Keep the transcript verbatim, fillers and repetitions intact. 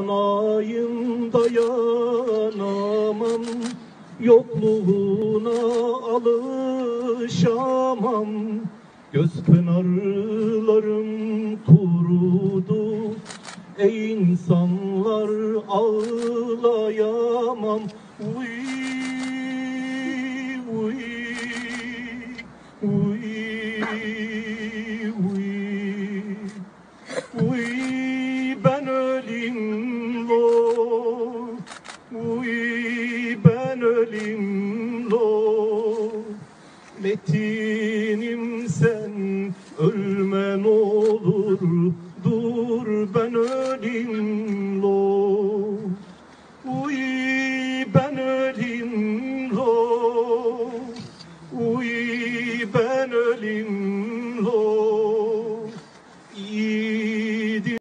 yanayım dayanamam, yokluğuna alışamam. Göz pınarlarım kurudu, ey insanlar ağlayamam. Uy, uy, uy.